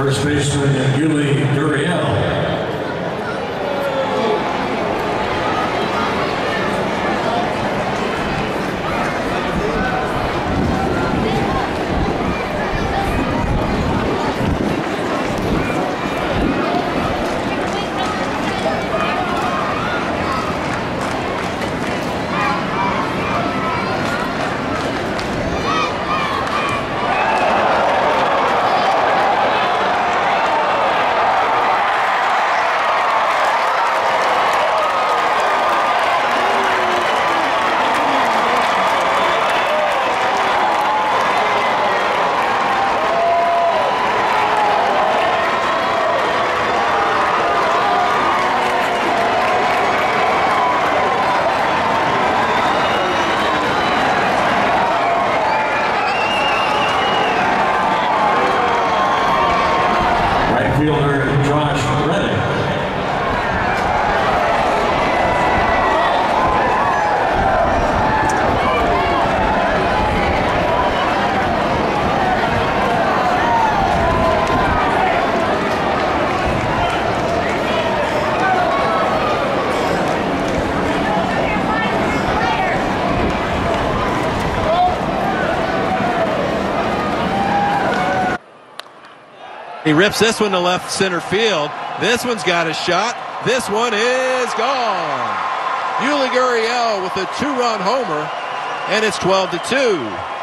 First baseman Yuli Gurriel. He rips this one to left center field. This one's got a shot. This one is gone. Yuli Gurriel with a 2-run homer, and it's 12-2.